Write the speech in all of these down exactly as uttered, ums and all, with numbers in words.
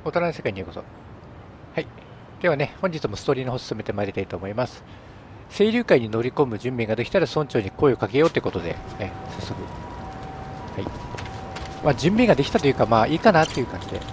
大人の世界にようこそ。はい。ではね、本日もストーリーの方進めてまいりたいと思います。清流会に乗り込む準備ができたら村長に声をかけようということで、ね、早速。はい。まあ、準備ができたというか、まあいいかなっていう感じで。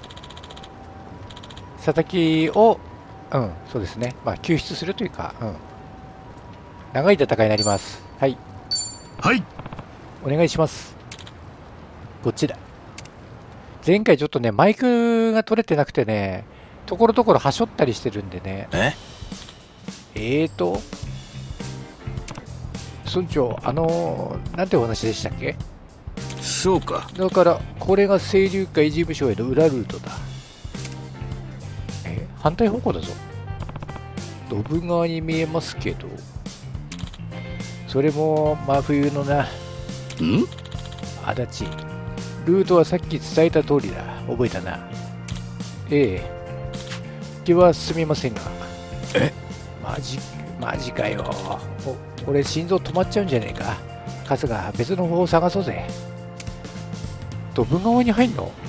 佐々木を、うん、そうですね。まあ救出するというか、うん。長い戦いになります。はい。 はい。 お願いします。こっちだ。前回ちょっとね、マイクが取れてなくてね、ところどころはしょったりしてるんでね。 ええーと、村長、あのー、なんてお話でしたっけ？ そうか。 だから、これが清流会事務所への裏ルートだ。え、反対方向だぞ。ドブ川に見えますけど、それも真冬のな。 ん？ 足立。ルートはさっき伝えた通りだ。覚えたな。ええ。気はすみませんが。 え？ マジ、マジかよ。お、俺心臓止まっちゃうんじゃねえか。春日、別の方法を探そうぜ。ドブ川に入んの？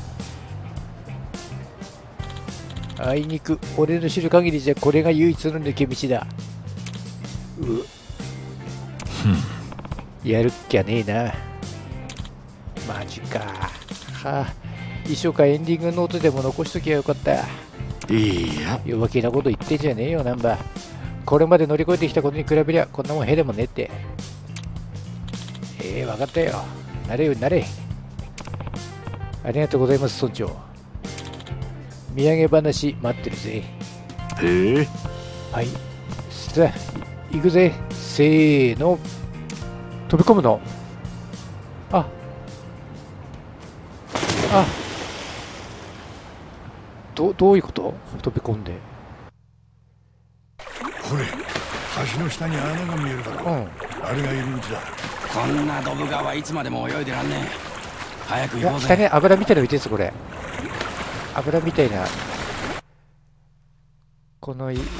あいにく、俺の知る限りじゃこれが唯一の抜け道だ。うやるっきゃねえな。マジか。はあ、一生かエンディングノートでも残しときゃよかった。 いや、 弱気なこと言ってんじゃねえよ、ナンバー。これまで乗り越えてきたことに比べりゃ、こんなもんへでもねって。ええー、分かったよ。なれよ、なれ。ありがとうございます、村長。土産話待ってるぜ。 へえ。 はい。さあ、行くぜ。せーの。飛び込むの？あ。あ。ど、どういうこと？飛び込んで。 これ、橋の下に穴が見えるだろう。うん。あれが入り口だ。 こんなドブ川いつまでも泳いでらんねえ。早く行こうぜ。 下に油みたいなの浮いてるんです、これ。油みたいな。このい、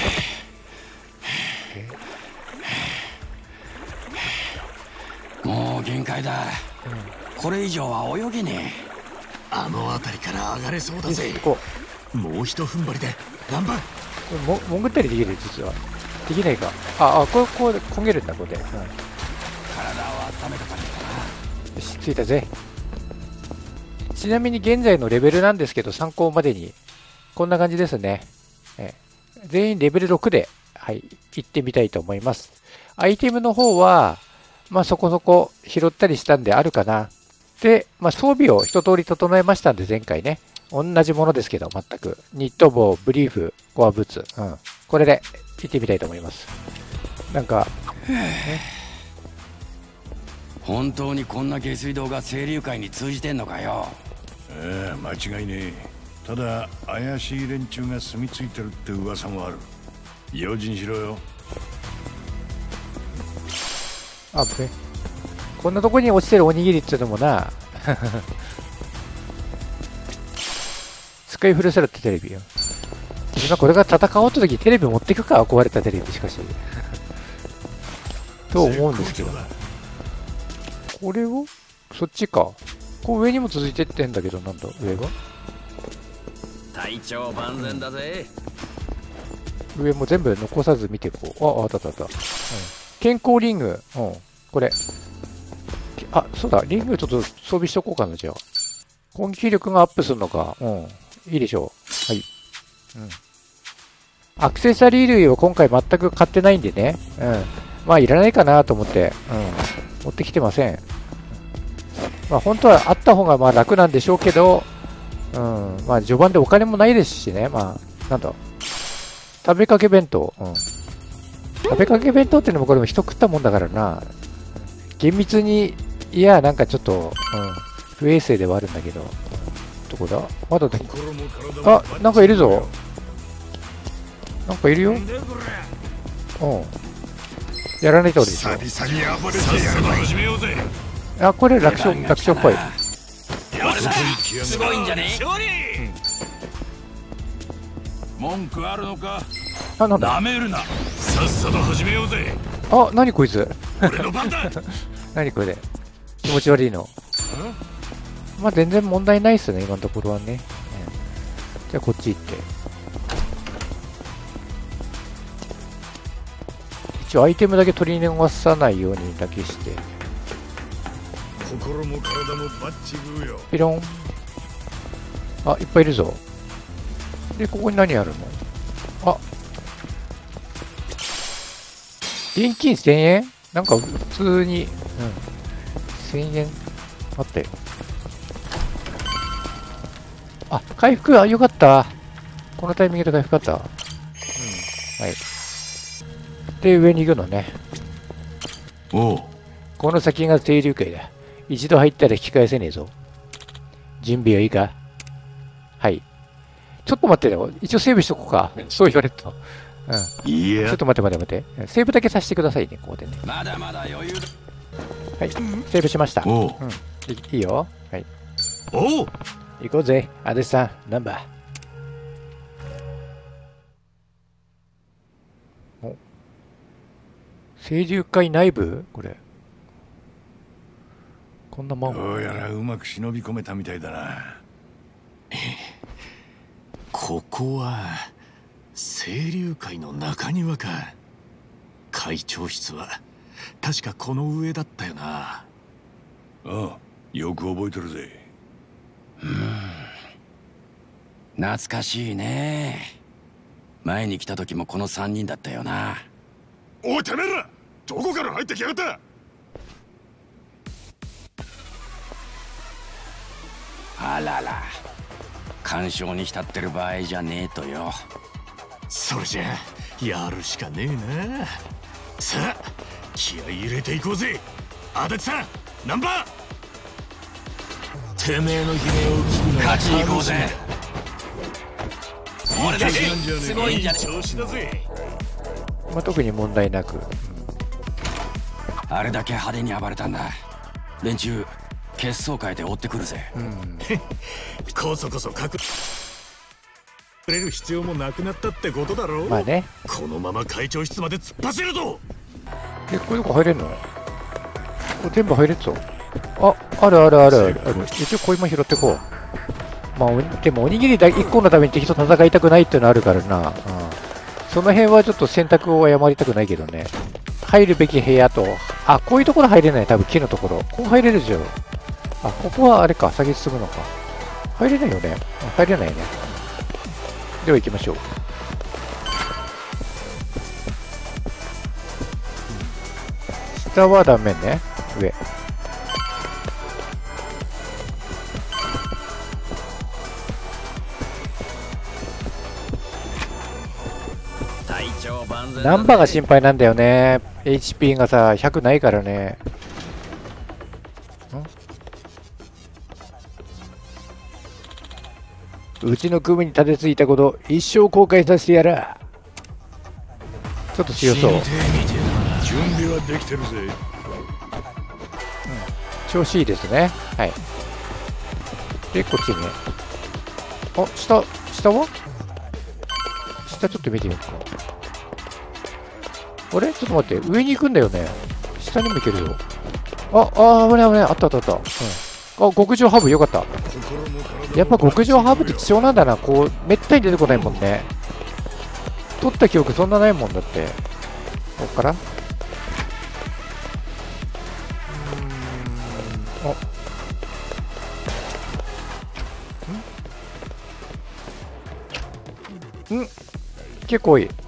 もう限界だ。うん、これ以上は泳げねえ。 あの辺りから上がれそうだぜ。 こうもう一踏ん張りで頑張る。 も潜ったりできる？実はできないか。ああ、こうこう焦げるんだ、ここで、うん、体を温めた感じかな。 よし、着いたぜ。ちなみに現在のレベルなんですけど、参考までにこんな感じですね。え全員レベルろくで、はい、行ってみたいと思います。アイテムの方はまあそこそこ拾ったりしたんであるかな。で、まあ、装備を一通り整えましたんで、前回ね。同じものですけど、全く。ニット帽、ブリーフ、コアブーツ。うん。これで行ってみたいと思います。なんか、ね、 本当にこんな下水道が清流会に通じてんのかよ。 ええ、間違いねえ。ただ、怪しい連中が住み着いてるって噂もある。用心しろよ。 あ、ぶね。こんなとこに落ちてるおにぎりっていうのもな。使い古されたテレビよ。今これが戦おうと時テレビ持ってくか、壊れたテレビ、しかし。と思うんですけど。これをそっちか。こう上にも続いてってんだけど、なんだ、上が体調万全だぜ。 上も全部残さず見ていこう。あ、あったあったあった。うん。健康リング。うん。これ。あ、そうだ。リングちょっと装備しとこうかな、じゃあ。根気力がアップするのか。うん。いいでしょう。はい。うん。アクセサリー類を今回全く買ってないんでね。うん。まあ、いらないかなと思って。うん。持ってきてません。まあ、本当はあった方がまあ楽なんでしょうけど、うん。まあ、序盤でお金もないですしね。まあ、なんだ。食べかけ弁当。うん。食べかけ弁当っていうのもこれも人食ったもんだからな。厳密に、いや、なんかちょっと、うん。不衛生ではあるんだけど。どこだ？まだだ。あ、なんかいるぞ。なんかいるよ。うん。やらないと俺でしょ。あ、これ楽勝、楽勝っぽい。 すごいんじゃねえ？ 文句あるのか？ あ、なんだ。 なめるな。さっさと始めようぜ。 あ、なにこいつ。 俺の番だ。 なにこれ。気持ち悪いの。まあ全然問題ないっすね、今のところはね。うん、 じゃあこっち行って。一応アイテムだけ取り逃さないようにだけして。 心も体もバッチグーよ。 ピロン。あ、いっぱいいるぞ。で、ここに何あるの？あ、現金せんえん？なんか普通に、うん、せんえんあったよ。あ、回復、あ、よかった。このタイミングで回復あった。うん、はい。で、上に行くのね。 おう。 この先が清流会だ。一度入ったら引き返せねえぞ。準備はいいか？はい。ちょっと待ってよ。一応セーブしとこうか。そう言われると。うん。 いや。 ちょっと待って待って待って。セーブだけさせてくださいね、ここでね。 まだまだ余裕だ。 はい。セーブしました。 おう。 うん。いいいよ。はい。 おう。 行こうぜ。アデさん、ナンバー。お。清流会内部これ。こんなもん。 どうやらうまく忍び込めたみたいだな。 ここは清流会の中庭か。会長室は確かこの上だったよな。 ああ、よく覚えてるぜ。 うん、懐かしいね。前に来た時もこのさんにんだったよな。 おいてめえら、どこから入ってきやがった。 あらら、干渉に浸ってる場合じゃねえとよ。 それじゃやるしかねえな。さあ気合い入れていこうぜ。足立さん、ナンバー。てめえの悲鳴を聞くのが勝ちに行こうぜ。俺だけすごいんじゃねえ。調子だぜ。 まあ、特に問題なく。 あれだけ派手に暴れたんだ。連中血相変えて追ってくるぜ。 うん。 こそこそ隠れる必要もなくなったってことだろう。 まあね。 このまま会長室まで突っ走るぞ。 え、これどこ入れんの？これ全部入れるぞ。あ、あるあるあるある。一応小芋拾ってこう。まあ、おでもおにぎりだいっこのために敵と戦いたくないっていうのあるからな。うん。その辺はちょっと選択を誤りたくないけどね。入るべき部屋と、あ、こういうところ入れない。多分木のところ。こう入れるじゃん。あ、ここはあれか。先進むのか。入れないよね。入れないね。では行きましょう。下は断面ね。上。ナンバーが心配なんだよね。エイチピー がさ、ひゃくないからね。ん？うちの組にたどり着いたこと、一生後悔させてやら。ちょっと強そう。 準備はできてるぜ。うん、 調子いいですね。はい。で、こっちね。あ、下、下は下ちょっと見てみようか。あれちょっと待って。上に行くんだよね。下にも行けるよ。あ、あ、危ない危ない。あったあったあった。うん。あ、極上ハーブよかった。やっぱ極上ハーブって貴重なんだな。こう、めったに出てこないもんね。取った記憶そんなないもんだって。こっからうーん。あ。んん結構いい。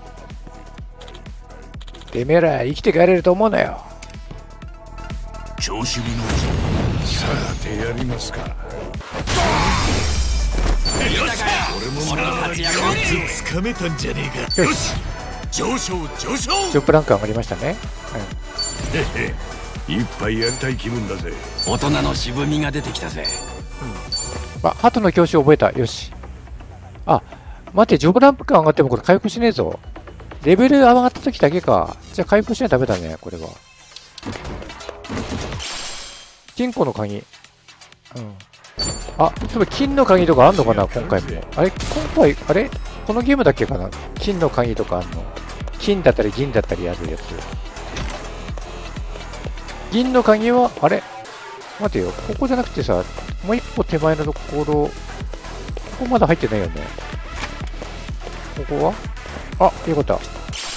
てめえら生きて帰れると思うなよ。 調子見のさてやりますか。 俺もまだ一つ掴めたんじゃねえか。よし、上昇上昇。 ジョップランク上がりましたね。 うん、へへ、一杯やりたい気分だぜ。 大人の渋みが出てきたぜ。 うん、あ、鳩の教師覚えた。よし。あ、待って、ジョブランク上がってもこれ回復しねえぞ。レベル上がった時だけか。じゃあ回復しないとダメだね、これは。金庫の鍵。うん。あ、つまり金の鍵とかあんのかな、今回も。あれ、今回、あれこのゲームだっけかな、金の鍵とかあんの。金だったり銀だったりあるやつ。銀の鍵は、あれ待てよ、ここじゃなくてさ、もう一歩手前のところ、ここまだ入ってないよね。 こはあ、よかった。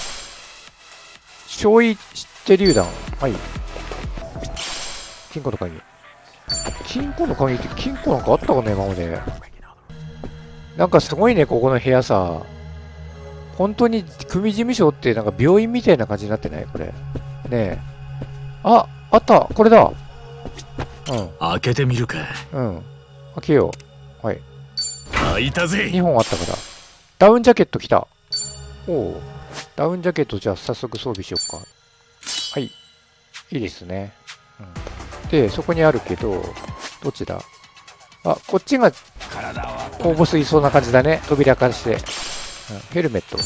焼夷手榴弾。はい。金庫の鍵。金庫の鍵って金庫なんかあったかね、今まで。なんかすごいね、ここの部屋さ。本当に組事務所ってなんか病院みたいな感じになってないこれ。ねえ。あ、あった。これだ。うん。 開けてみるか。 うん。開けよう。はい。 開いたぜ。 にほんあったから。ダウンジャケット来た。おお。ダウンジャケットじゃあ早速装備しようか。はい。いいですね。うん、で、そこにあるけど、どっちだあ、こっちが大ボスいそうな感じだね。扉からして。うん、ヘルメット。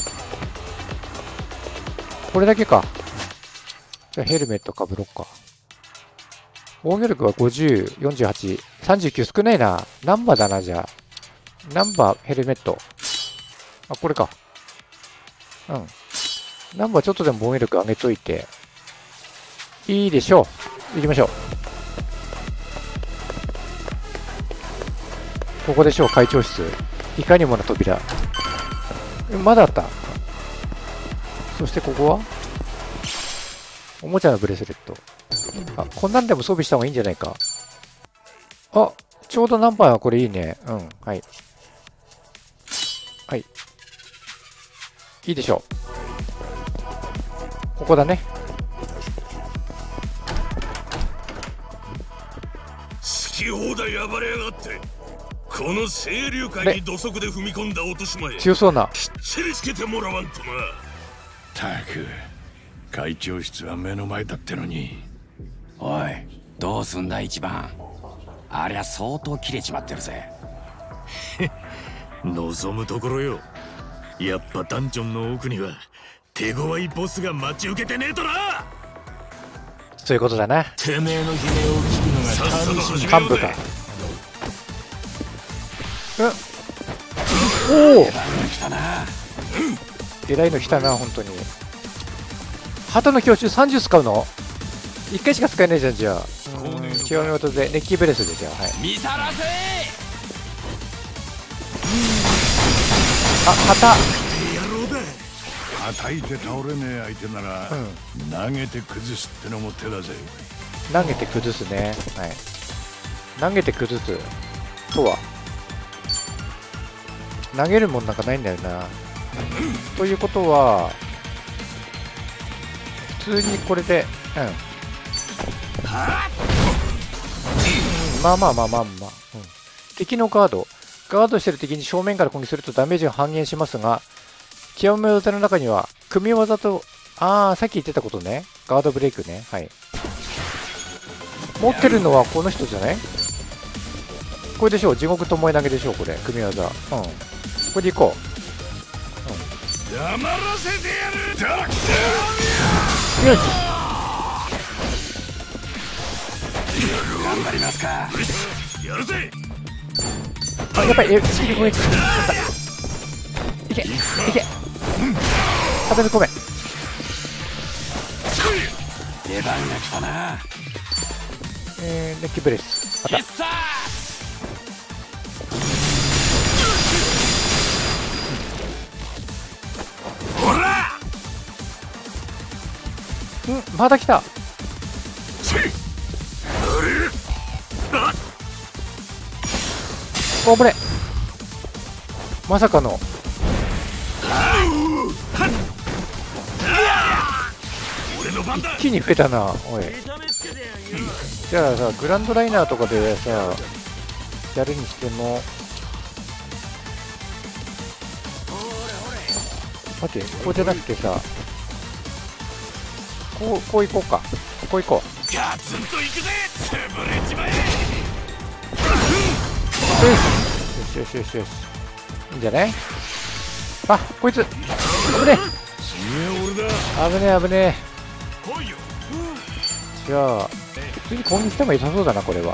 これだけか。うん、じゃあヘルメットかぶろっか。防御力はごじゅう、よんじゅうはち、さんじゅうきゅう少ないな。ナンバーだな、じゃあ。ナンバー、ヘルメット。あ、これか。うん。ナンバーちょっとでも防御力上げといて。いいでしょう。行きましょう。ここでしょう、会長室。いかにもな扉。まだあった。そしてここはおもちゃのブレスレット。あ、こんなんでも装備した方がいいんじゃないか。あ、ちょうどナンバーはこれいいね。うん、はい。はい。いいでしょう。ここだね。 好き放題暴れやがって。この清流会に土足で踏み込んだ落とし前。 強そうな。 きっちりつけてもらわんとな。 たく、会長室は目の前だってのに。 おい、どうすんだ一番。ありゃ相当切れちまってるぜ。 望むところよ。やっぱダンジョンの奥には手強いボスが待ち受けてねえとな。 そういうことだな。 てめえの悲鳴を聞くのが楽しみ。 幹部か。おお、えらいの来たな、本当に。鳩の教習さんじゅう使うの ?いっ 回しか使えないじゃん、じゃあ。極め技で、ネッキーブレスで、じゃあ、はい。 見さらせあ、旗。 叩いて倒れねえ相手なら、うん、投げて崩すってのも手だぜ。 投げて崩すね。はい。投げて崩すとは投げるもんなんかないんだよな。ということは普通にこれで、うん、うん、まあまあまあまあまあ、うん、敵のガードガードしてる敵に正面から攻撃するとダメージが半減しますが、極め技の中には組み技と、ああさっき言ってたことね、ガードブレイクね。はい。持ってるのはこの人じゃない？これでしょう。地獄ともえ投げでしょう。これ組み技。うん、これでいこう。 うん、黙らせてやる。 よし、 頑張りますか。 やるぜ。 あ、やっぱり、え、スピード攻撃。いけ、いけ。壁の込め。 出番が来たな。 えー、ネッキーブレス。あった。 ほら。 うん、また来た。お、危ね。まさかの。一気に増えたな、おい。じゃあさ、グランドライナーとかでさ、やるにしても。待って、こうじゃなくてさ、こう、こう行こうか。こう行こう。 ガツンと行くぜ。潰れちまえ。 よしよしよしよし。いいんじゃない？あ、こいつ。危ねえ。危ねえ危ねえ。じゃあ、普通に攻撃しても良さそうだな、これは。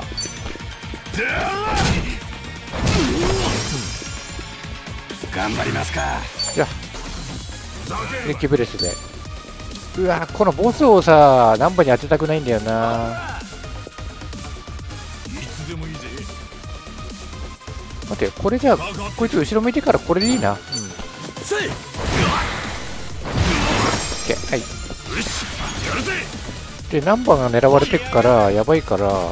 うん、頑張りますか。 じゃあ、ネッキーブレスで。うわ、このボスをさ、ナンバーに当てたくないんだよな。待って、これじゃあ、こいつ後ろ向いてからこれでいいな。うん。 せ。 オッケー、はい。 よし、やるぜ。 で、ナンバーが狙われてっからやばいから、うー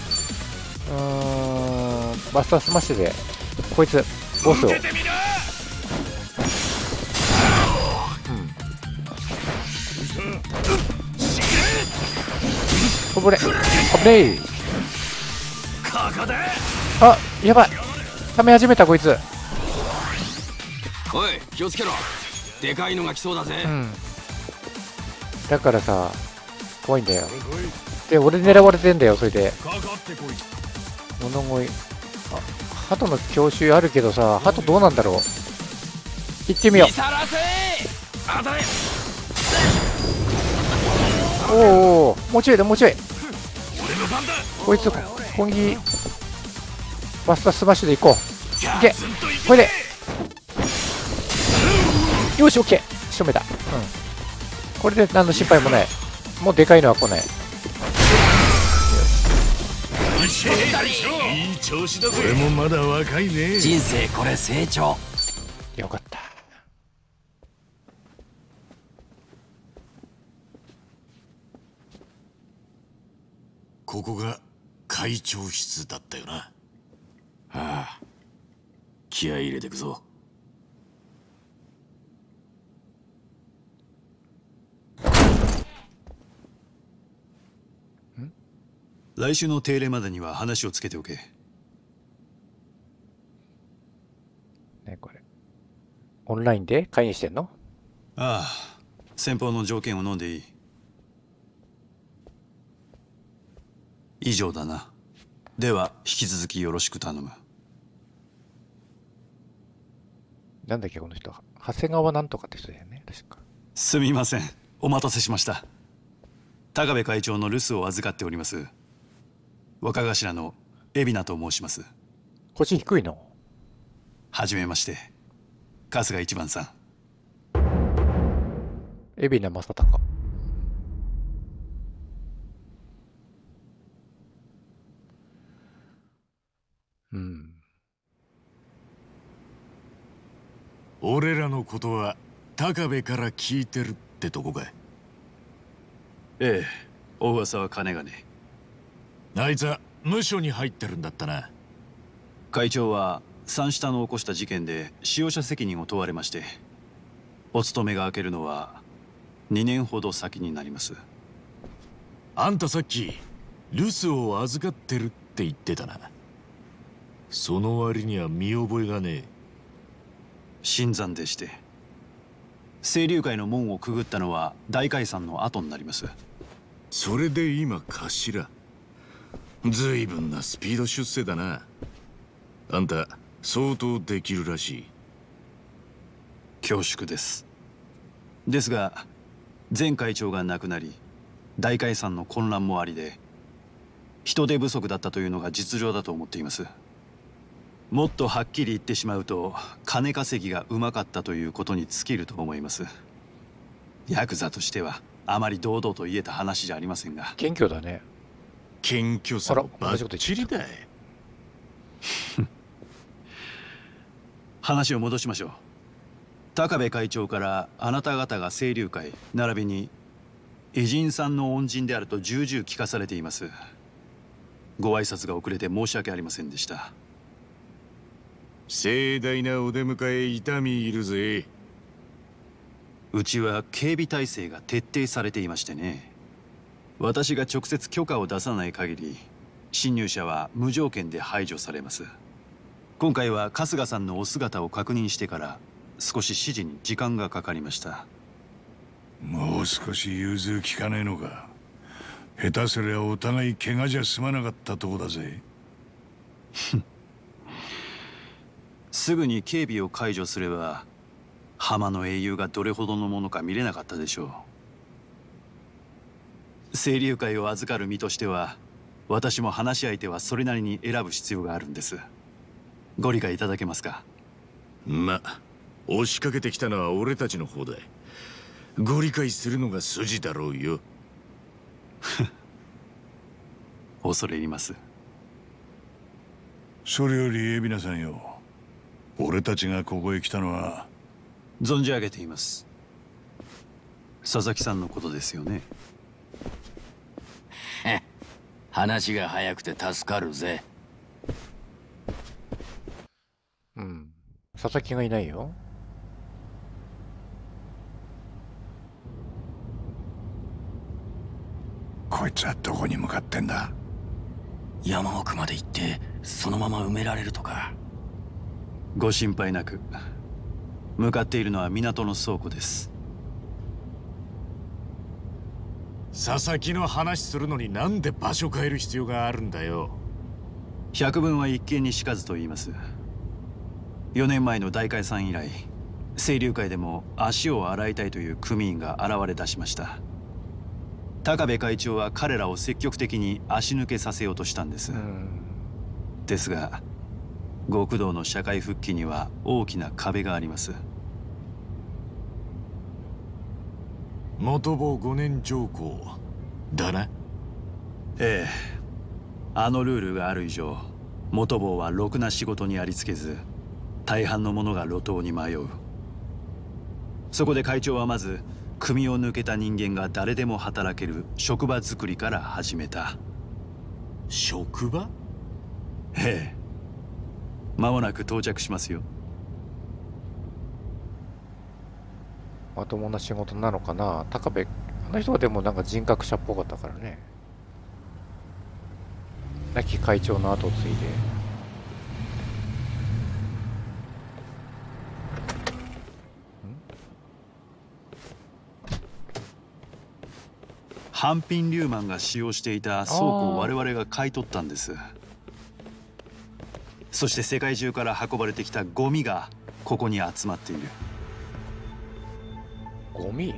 ん、バスタースマッシュでこいつボスを、 受けてみな。 こぼれ、危ねえ。 ここだ。 あ、やばい、溜め始めたこいつ。 おい気をつけろ、でかいのが来そうだぜ。 うん、だからさ怖いんだよ。で俺狙われてんだよ。それでかかってこい。 物乞い、あ、鳩の教習あるけどさ、鳩どうなんだろう。行ってみよ見さらせ。当たれ。 う。おーおー、もうちょいだもうちょい。 俺の番だ。 こいつコンギバスタースマッシュで行こう。いけ、 ずっと行け。 これでよし、オッケー、仕留めた。うん、これで何の心配もない。もうでかいのは来ない。 いい調子だぜ。俺もまだ若いね。 人生これ成長。 よかった。 ここが会長室だったよな。ああ、気合い入れてくぞ。 来週の定例までには話をつけておけ。 ね、これオンラインで会議してんの？ ああ、先方の条件を飲んでいい。以上だな。では引き続きよろしく頼む。 なんだっけこの人、長谷川なんとかって人だよね、確か。 すみません、お待たせしました。高部会長の留守を預かっております若頭の海老名と申します。 腰低いの？ はじめまして、春日一番さん。 海老名正孝。うん。 俺らのことは高部から聞いてるってとこかい？ ええ、お噂は金がね。 あいつは無所に入ってるんだったな。 会長は三下の起こした事件で使用者責任を問われまして、お勤めが明けるのはにねんほど先になります。 あんたさっき留守を預かってるって言ってたな。その割には見覚えがねえ。 新参でして、清流会の門をくぐったのは大解散の後になります。 それで今頭。ずいぶんなスピード出世だな。あんた相当できるらしい。 恐縮です。ですが前会長が亡くなり、大解散の混乱もありで人手不足だったというのが実情だと思っています。もっとはっきり言ってしまうと、金稼ぎがうまかったということに尽きると思います。ヤクザとしてはあまり堂々と言えた話じゃありませんが。 謙虚だね。 謙虚さあらばっちりだい。 話を戻しましょう。高部会長からあなた方が清流会並びに偉人さんの恩人であると重々聞かされています。ご挨拶が遅れて申し訳ありませんでした。 盛大なお出迎え痛みいるぜ。 うちは警備体制が徹底されていましてね。私が直接許可を出さない限り侵入者は無条件で排除されます。今回は春日さんのお姿を確認してから少し指示に時間がかかりました。 もう少し融通きかねえのか。下手すりゃお互い怪我じゃ済まなかったとこだぜ。 すぐに警備を解除すれば浜の英雄がどれほどのものか見れなかったでしょう。清流会を預かる身としては私も話し相手はそれなりに選ぶ必要があるんです。ご理解いただけますか？ ま、押しかけてきたのは俺たちの方だ。ご理解するのが筋だろうよ。 恐れ入ります。 それより海老名さんよ、俺たちがここへ来たのは存じ上げています。佐々木さんのことですよね。 話が早くて助かるぜ。 うん。佐々木がいないよ。 こいつはどこに向かってんだ？ 山奥まで行ってそのまま埋められるとか。 ご心配なく。向かっているのは港の倉庫です。 佐々木の話するのになんで場所変える必要があるんだよ。 百聞は一見にしかずと言います。よねんまえの大解散以来、清流会でも足を洗いたいという組員が現れ出しました。高部会長は彼らを積極的に足抜けさせようとしたんです。ですが極道の社会復帰には大きな壁があります。 元坊ごねん条項だな。 ええ、あのルールがある以上、元坊はろくな仕事にありつけず、大半の者が路頭に迷う。そこで会長はまず組を抜けた人間が誰でも働ける職場作りから始めた。 職場？ ええ、間もなく到着しますよ。 まともな仕事なのかな。高部、あの人はでもなんか人格者っぽかったからね。亡き会長の後を継いで。 半品リューマンが使用していた倉庫を我々が買い取ったんです。そして世界中から運ばれてきたゴミがここに集まっている。 ゴミ？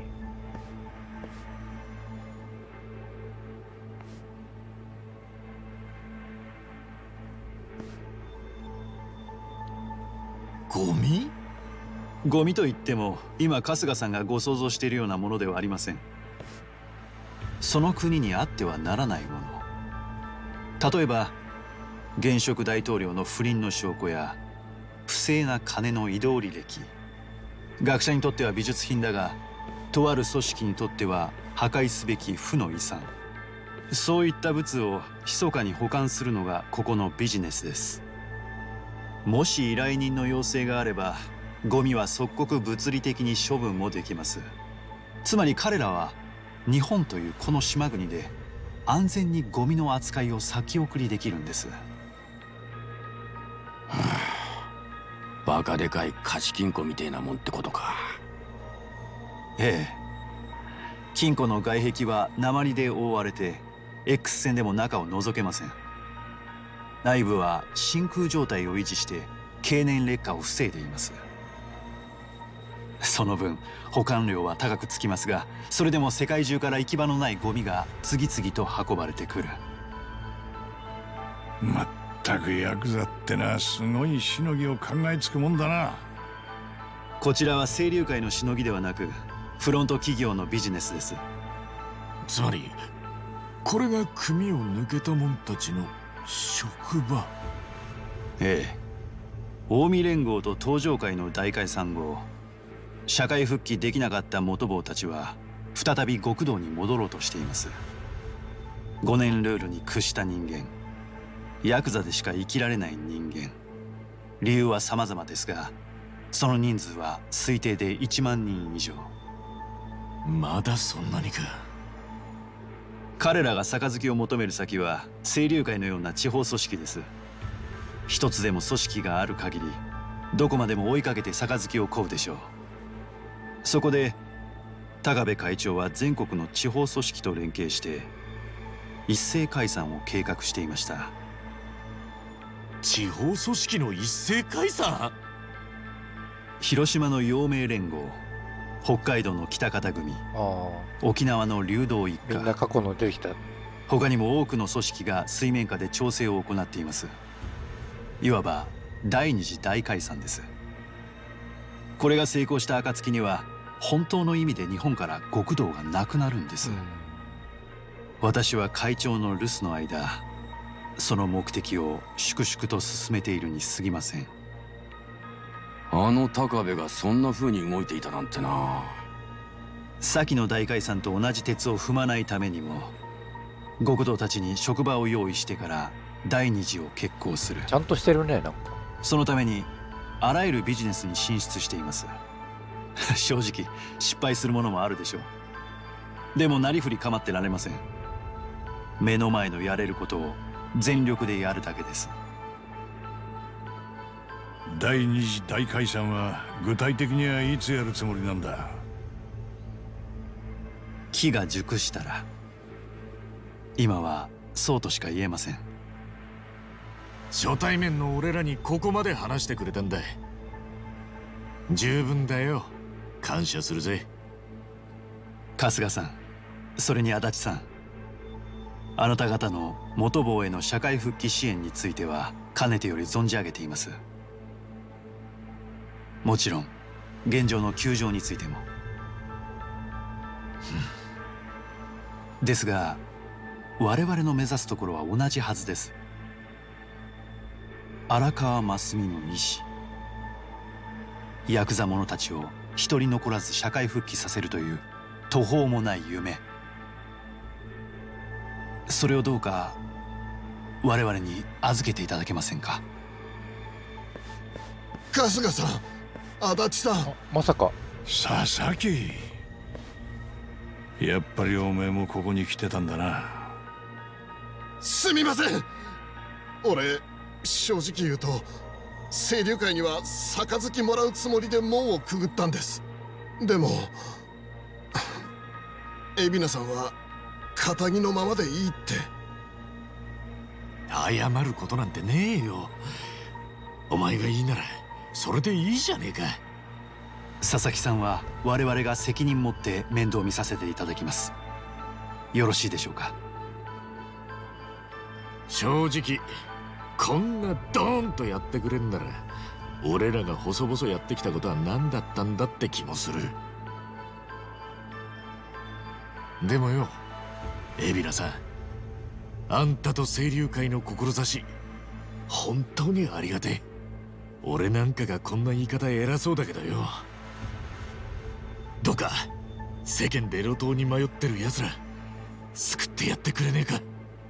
ゴミ？ ゴミといっても今春日さんがご想像しているようなものではありません。その国にあってはならないもの。例えば現職大統領の不倫の証拠や不正な金の移動履歴。学者にとっては美術品だが、とある組織にとっては破壊すべき負の遺産。そういった物を密かに保管するのがここのビジネスです。もし依頼人の要請があれば、ゴミは即刻物理的に処分もできます。つまり彼らは日本というこの島国で安全にゴミの扱いを先送りできるんです。 はあ、バカでかい貸金庫みてえなもんってことか。 ええ、金庫の外壁は鉛で覆われて X 線でも中を覗けません。内部は真空状態を維持して経年劣化を防いでいます。その分保管料は高くつきますが、それでも世界中から行き場のないゴミが次々と運ばれてくる。 まったくヤクザってな、すごいしのぎを考えつくもんだな。 こちらは清流会のしのぎではなくフロント企業のビジネスです。 つまりこれが組を抜けた者たちの職場。 ええ、近江連合と東上会の大解散後、社会復帰できなかった元坊たちは再び極道に戻ろうとしています。ごねんルールに屈した人間、ヤクザでしか生きられない人間。理由は様々ですが、その人数は推定でいちまんにん以上。 まだそんなにか。 彼らが杯を求める先は清流会のような地方組織です。一つでも組織がある限り、どこまでも追いかけて杯を乞うでしょう。そこで高部会長は全国の地方組織と連携して一斉解散を計画していました。 地方組織の一斉解散？ 広島の陽明連合、北海道の北方組、沖縄の流動一家、 みんな過去の出てきた。 他にも多くの組織が水面下で調整を行っています。いわば第二次大解散です。これが成功した暁には本当の意味で日本から極道がなくなるんです。うん、私は会長の留守の間、その目的を粛々と進めているに過ぎません。 あの高部がそんな風に動いていたなんてな。 先の大解散と同じ鉄を踏まないためにも極道たちに職場を用意してから第二次を決行する。 ちゃんとしてるね、なんか。 そのためにあらゆるビジネスに進出しています正直失敗するものもあるでしょう。でもなりふり構ってられません。目の前のやれることを全力でやるだけです。 第二次大解散は具体的にはいつやるつもりなんだ？ 機が熟したら。今はそうとしか言えません。 初対面の俺らにここまで話してくれたんだ。十分だよ。感謝するぜ。 春日さん、それに足立さん、あなた方の元坊への社会復帰支援についてはかねてより存じ上げています。もちろん現状の窮状についてもですが、我々の目指すところは同じはずです。荒川真澄の意志、ヤクザ者たちを一人残らず社会復帰させるという途方もない夢、それをどうか我々に預けていただけませんか？ 春日さん、足立さん。 まさか。 佐々木、やっぱりおめえもここに来てたんだな。 すみません。俺正直言うと清流会には杯もらうつもりで門をくぐったんです。でも海老名さんは堅気のままでいいって。 謝ることなんてねえよ。お前がいいならそれでいいじゃねえか。 佐々木さんは我々が責任持って面倒見させていただきます。よろしいでしょうか？ 正直こんなドーンとやってくれんなら俺らが細々やってきたことは何だったんだって気もする。でもよ、海老名さん、あんたと清流会の志本当にありがてえ。俺なんかがこんな言い方偉そうだけどよ、どうか世間で路頭に迷ってる奴ら救ってやってくれねえか？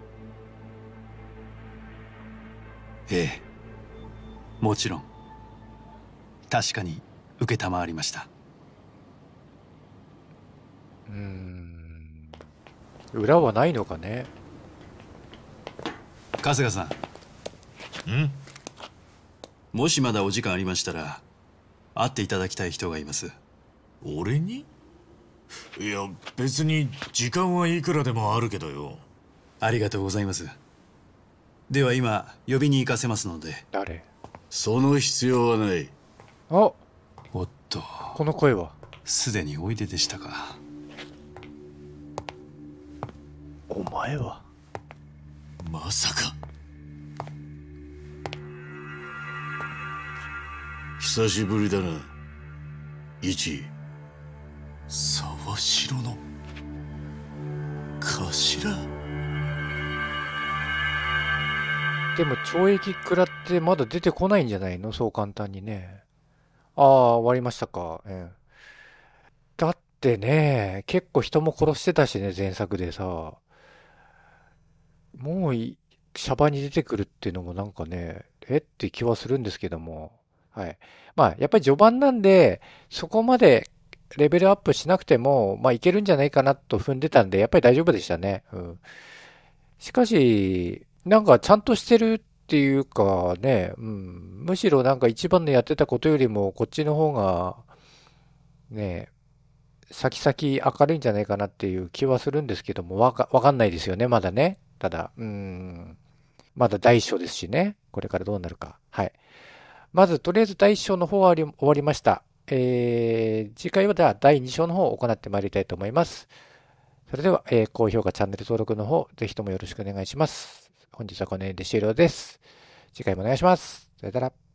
ええ、もちろん。確かに承りました。 うーん、裏はないのかね。 春日さん、 ん？ もしまだお時間ありましたら会っていただきたい人がいます。 俺に？いや別に時間はいくらでもあるけどよ。 ありがとうございます。では今呼びに行かせますので。 誰？ その必要はない。 あ、 おっと、 この声は。 すでにおいででしたか。 お前は。 まさか。 久しぶりだな、一。 沢城の頭？ でも懲役食らってまだ出てこないんじゃないの、そう簡単にね。ああ、終わりましたか。ええ、だってね、結構人も殺してたしね、前作でさ。もういシャバに出てくるっていうのもなんかね、えって気はするんですけども。はい。まあ、やっぱり序盤なんで、そこまでレベルアップしなくても、まあいけるんじゃないかなと踏んでたんで、やっぱり大丈夫でしたね。うん。しかし、なんかちゃんとしてるっていうかね、うん、むしろなんか一番のやってたことよりもこっちの方がね、先々明るいんじゃないかなっていう気はするんですけども、わか、わかんないですよね、まだね。ただ、うん、まだ第一章ですしね、これからどうなるか。はい。まず、とりあえず第一章の方は終わり終わりました。えー、次回はではだいに章の方を行ってまいりたいと思います。それでは、えー、高評価、チャンネル登録の方、ぜひともよろしくお願いします。本日はこの辺で終了です。次回もお願いします。それでは。